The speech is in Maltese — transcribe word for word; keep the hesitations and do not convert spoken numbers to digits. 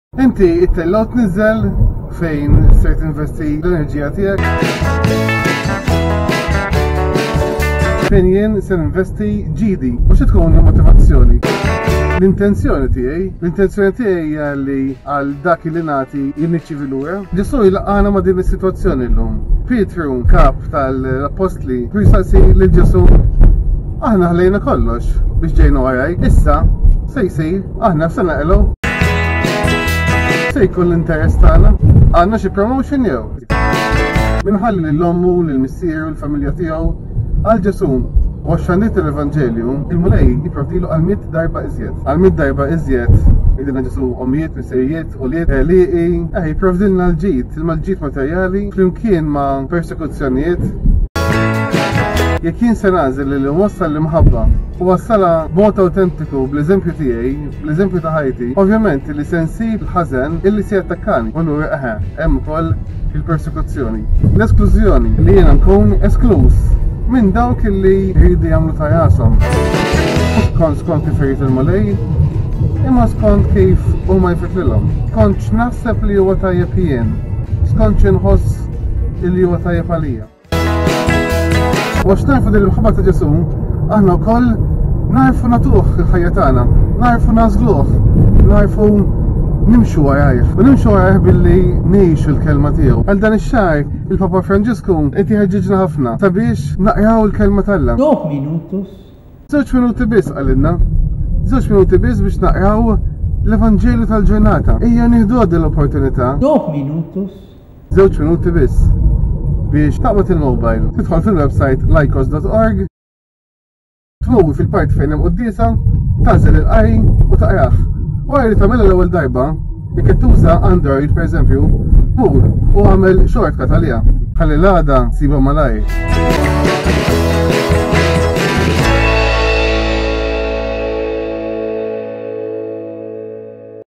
Inti it-tellot nizzel fejn ser tinvesti l-enerġija tiegħek. Fejn jien se investi ġidi, mhux tkun motivazzjoni. L-intenzjoni tiegħi, l-intenzjoni tiegħi hija li għal dak li nagħti jinniċċivi lura. Ġesu jilqana ma' din is-sitwazzjoni llum. Pietru, kap tal-Apostli, jistaqsi lil Ġesu, aħna ħlejna kollox biex ġejna waraj, issa se jsir aħna se naqilgħu. Se jkun l-interess tagħna, għandna xi promotion jew. Minħalli lill-ommu, lill-missieru, l-familja tiegħu għal Ġesu. U għaxħanit l-Evanġelju, il-mulej jiprotilu għal-mit darba iżjed. Għal-mit darba iżjed, id-dina Ġesu omijiet, miserijiet, u liet, liqi, eh, jiprovdilna l-ġit, il-malġit materjali, flimkien ma' persekuzzjonijiet. Jekk jien se nażel li wassal l-imħabba u wassala b'mod autentiku bl-eżempju tiegħi, bl-eżempju ta' ħajti, ovvjament li se nsib l-ħażen illi se jattakkani. U lura eħe, hemm ukoll il-persekuzzjoni. L-esklużjoni li jiena nkun esklus minn dawk illi jridu jagħmlu ta' rashom. Mhux kont skont kif irid il-mulej, imma skont kif huma jfitlilhom. Kontx naħseb li huwa tajjeb jien, skont inħoss illi huwa tajjeb għalija. U għax narfu din il-mħabba ta' Ġesu, aħna wkoll narfu natuh il-ħajja tagħna, narfu nażluh, narfu nimxu warajh. U nimxu warajh billi ngħixu l-kelma tiegħu. Għal dan ix-xahar il-Papa Franġisku qed jħeġġiġna ħafna sabiex naqraw il-kelma tagħha. Dok minutus. Żewġ minuti biss qalilna. Żewġ minuti biss biex naqraw l-Evanġelju tal-ġurnata. Ejja nieħdu din l-opportunità. Dok minutus. Żewġ minuti biss biex taqbad il-mobile, tidħol fil-website laikos dot org, tmur fil-part fejn hemm qudiesa, tanżel il-qari u taqrah. Wara li tagħmilha l-ewwel darba, jekk qed tuża Android pereżempju, mur u għamel shortcut għaliha. Ħalli l-għada siba malajr.